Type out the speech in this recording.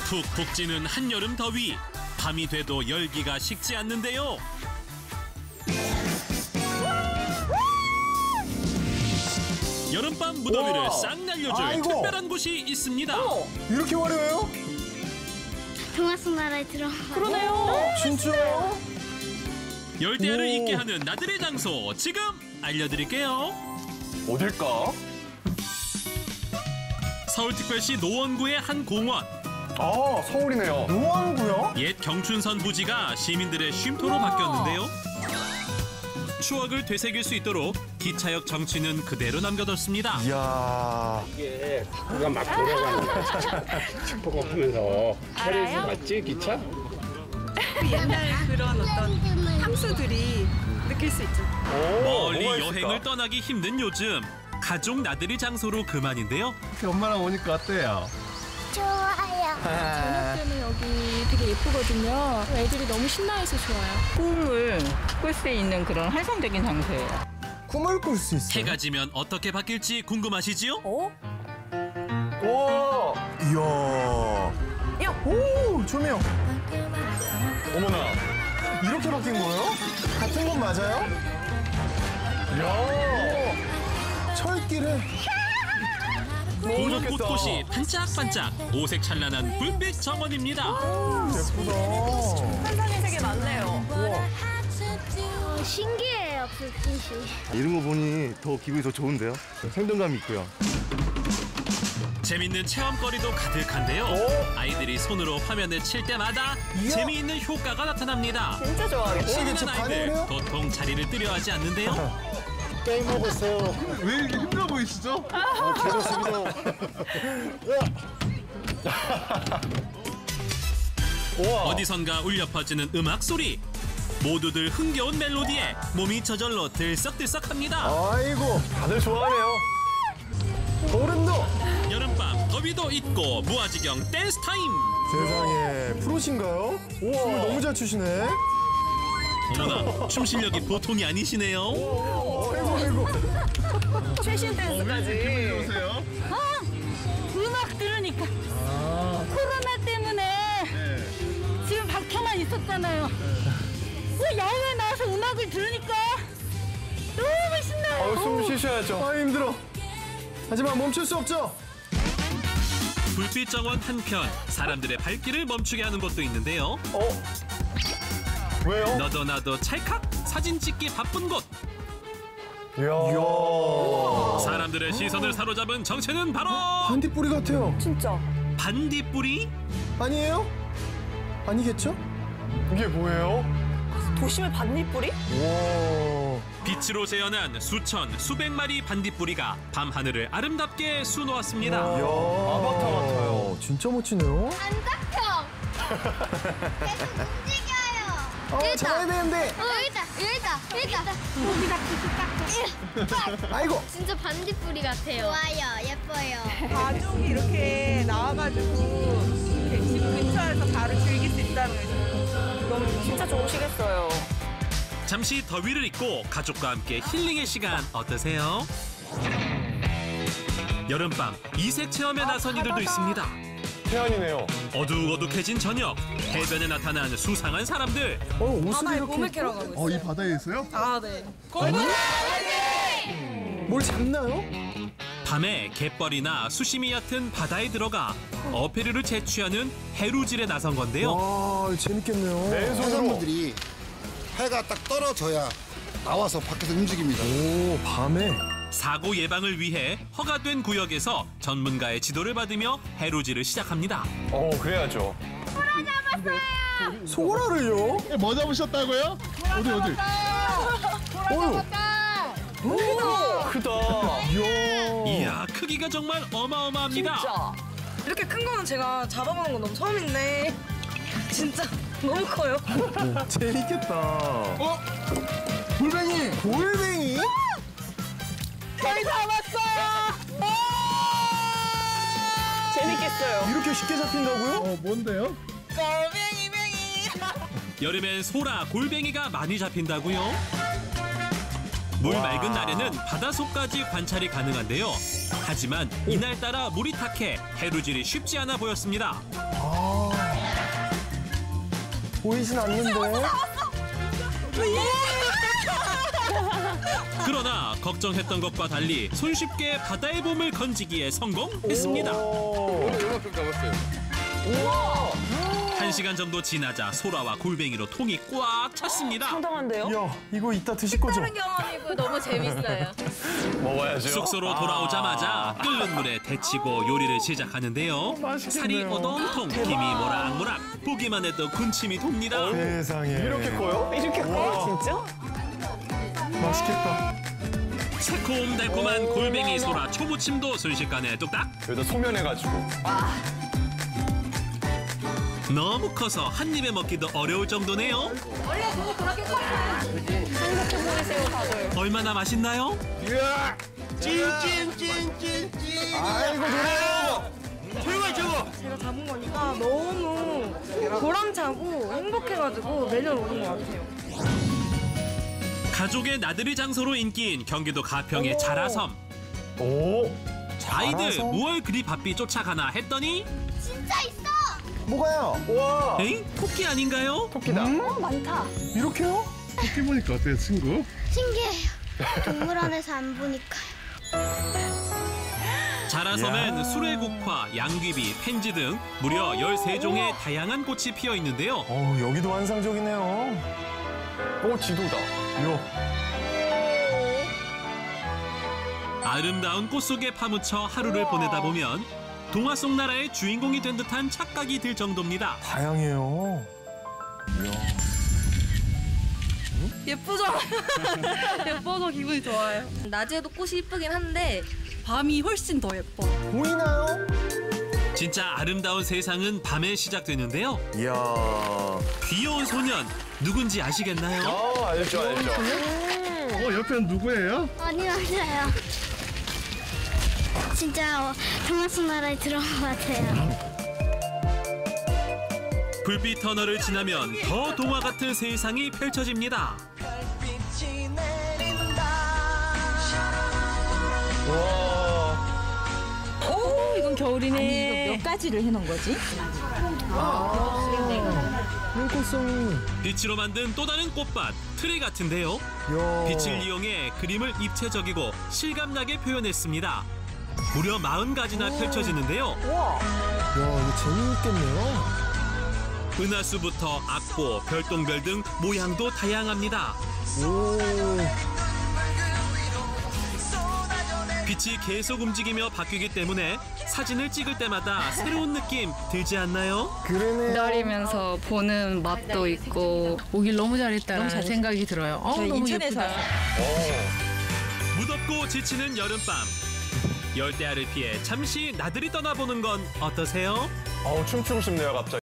푹푹 찌는 한여름 더위. 밤이 돼도 열기가 식지 않는데요. 여름밤 무더위를 우와. 싹 날려줄 아이고. 특별한 곳이 있습니다. 이렇게 화려해요? 동화 속 나라에 들어가. 그러네요. 진짜요? 열대야를 오. 잊게 하는 나들이 장소 지금 알려드릴게요. 어딜까? 서울특별시 노원구의 한 공원. 아, 서울이네요. 노원구요? 옛 경춘선 부지가 시민들의 쉼터로 바뀌었는데요. 추억을 되새길 수 있도록 기차역 정취는 그대로 남겨뒀습니다. 이야. 이게 바퀴가 막 돌아가는 거야. 칙칙폭 하면서 캐리지 맞지 기차? 옛날 그런 어떤 향수들이 느낄 수 있죠. 멀리 뭐가 여행을 있을까? 떠나기 힘든 요즘 가족 나들이 장소로 그만인데요. 엄마랑 오니까 어때요? 좋아요. 저녁 때는 여기 되게 예쁘거든요. 애들이 너무 신나해서 좋아요. 꿈을 꿀 수 있는 그런 환상적인 장소예요. 꿈을 꿀 수 있어요? 해가 지면 어떻게 바뀔지 궁금하시지요? 와. 이야. 오, 조명. 어머나. 이렇게 바뀐 거예요? 같은 건 맞아요? 이야. 철길에. 보는 좋겠다. 곳곳이 반짝반짝 오색 찬란한 불빛 정원입니다. 예쁘다. 환상의 세계 많네요. 신기해요, 불빛이. 이런 거 보니 더 기분이 더 좋은데요? 생동감이 있고요. 재밌는 체험거리도 가득한데요. 아이들이 손으로 화면을 칠 때마다 이야. 재미있는 효과가 나타납니다. 진짜 좋아하겠다. 신나는 이게 아이들 반응을 해요? 도통 자리를 뜨려 하지 않는데요. 왜 이렇게 힘들어 보이시죠? 어디선가 울려 퍼지는 음악 소리. 모두들 흥겨운 멜로디에 몸이 저절로 들썩들썩합니다. 아이고, 다들 좋아하네요. 어른도. 여름밤 더위도 잊고 무아지경 댄스 타임. 세상에, 프로신가요? 춤을 너무 잘 추시네. 어머나 춤 실력이 보통이 아니시네요. 아이고, 아이고. 최신 댄스까지. 보세요. 음악 들으니까. 코로나 때문에 지금 박혀만 있었잖아요. 야외에 나와서 음악을 들으니까 너무 신나요. 숨 쉬셔야죠. 아, 힘들어. 하지만 멈출 수 없죠. 불빛 정원 한편 사람들의 발길을 멈추게 하는 곳도 있는데요. 왜요? 너도 나도 찰칵 사진 찍기 바쁜 곳. 이야. 사람들의 시선을 사로잡은 정체는 바로 반딧불이 같아요. 진짜. 반딧불이. 아니에요? 아니겠죠? 이게 뭐예요? 도심의 반딧불이? 와. 빛으로 재현한 수천 수백 마리 반딧불이가 밤 하늘을 아름답게 수놓았습니다. 이야. 아바타 같아요. 진짜 멋지네요. 안 잡혀. 계속 움직여요. 잡아야 되는데. 여기다. 아이고. 진짜 반딧불이 같아요. 좋아요, 예뻐요. 가족이 이렇게 나와가지고 이렇게 집 근처에서 바로 즐길 수 있다는 게 너무 진짜 좋으시겠어요. 잠시 더위를 잊고 가족과 함께 힐링의 시간 어떠세요? 여름밤 이색 체험에 나선 이들도 있습니다. 태연이네요. 어둑어둑해진 저녁 해변에 나타난 수상한 사람들. 옷을 이렇게. 몸을 캐러 가고 있어요. 이 바다에서요? 아, 네. 뭘 잡나요? 밤에 갯벌이나 수심이 얕은 바다에 들어가 어패류를 채취하는 해루질에 나선 건데요. 와, 재밌겠네요. 해산물들이 해가 딱 떨어져야 나와서 밖에서 움직입니다. 오, 밤에. 사고 예방을 위해 허가된 구역에서 전문가의 지도를 받으며 해루질을 시작합니다. 그래야죠. 소라를요? 뭐 잡으셨다고요? 어디? 어휴. 크다. 이야. 이야, 크기가 정말 어마어마합니다. 진짜. 이렇게 큰 거는 제가 잡아보는 건 너무 처음인데 진짜 너무 커요. 재밌겠다. 골뱅이! 골뱅이? 저희 잡았어요. 재밌겠어요. 이렇게 쉽게 잡힌다고요? 뭔데요? 여름엔 소라, 골뱅이가 많이 잡힌다고요? 물 맑은 날에는 바닷속까지 관찰이 가능한데요. 하지만 이날따라 물이 탁해 해루질이 쉽지 않아 보였습니다. 아, 보이진 않는데. 그러나 걱정했던 것과 달리 손쉽게 바다의 봄을 건지기에 성공했습니다. 요만큼 잡았어요. 1시간 정도 지나자 소라와 골뱅이로 통이 꽉 찼습니다. 상당한데요? 야, 이거 이따 드실 거죠? 경험이고 너무 재밌어요. 먹어야죠. 숙소로 돌아오자마자 끓는 물에 데치고 요리를 시작하는데요. 살이 오동통, 김이 모락모락, 보기만 해도 군침이 돕니다. 세상에. 이렇게 커요? 이렇게 커요, 진짜? 맛있겠다. 새콤달콤한 골뱅이 소라 초무침도 순식간에 뚝딱. 여기다 소면해가지고. 너무 커서 한 입에 먹기도 어려울 정도네요. 행복해 보이세요, 다들. 얼마나 맛있나요? 아이고, 노래요. 제가 잡은 거니까 너무 보람차고 행복해가지고 매년 오는 것 같아요. 가족의 나들이 장소로 인기인 경기도 가평의 자라섬. 오. 아이들 자라섬? 무얼 그리 바삐 쫓아가나 했더니 진짜 있어. 뭐가요? 와. 에잉? 토끼 아닌가요? 토끼다. 많다. 이렇게요? 토끼 보니까 어때요, 친구? 신기해요. 동물 안에서 안 보니까요. 자라섬엔 수레국화, 양귀비, 펜지 등 무려 13종의 다양한 꽃이 피어 있는데요. 여기도 환상적이네요. 지도다. 요. 아름다운 꽃 속에 파묻혀 하루를 보내다 보면 동화 속 나라의 주인공이 된 듯한 착각이 들 정도입니다. 다양해요. 예쁘잖아요. 예뻐서 기분이 좋아요. 낮에도 꽃이 이쁘긴 한데 밤이 훨씬 더 예뻐. 보이나요? 진짜 아름다운 세상은 밤에 시작되는데요. 이야. 귀여운 소년 누군지 아시겠나요? 알죠. 옆엔 누구예요? 아니 맞아요. 진짜 동화 속 나라에 들어온 것 같아요. 불빛 터널을 지나면 더 동화 같은 세상이 펼쳐집니다. 오, 이건 겨울이네. 아니, 이거 몇 가지를 해놓은 거지? 물꽃송이. 빛으로 만든 또 다른 꽃밭, 트리 같은데요. 빛을 이용해 그림을 입체적이고 실감나게 표현했습니다. 무려 40가지나 펼쳐지는데요. 야, 이거 재미있겠네요. 은하수부터 악보, 별똥별 등 모양도 다양합니다. 빛이 계속 움직이며 바뀌기 때문에 사진을 찍을 때마다 새로운 느낌 들지 않나요? 그러네요. 기다리면서 보는 맛도 있고 오길 너무 잘했다라는 생각이 들어요. 저희 너무 인천에서 예쁘다. 무덥고 지치는 여름밤. 열대야를 피해 잠시 나들이 떠나보는 건 어떠세요? 춤추고 싶네요, 갑자기.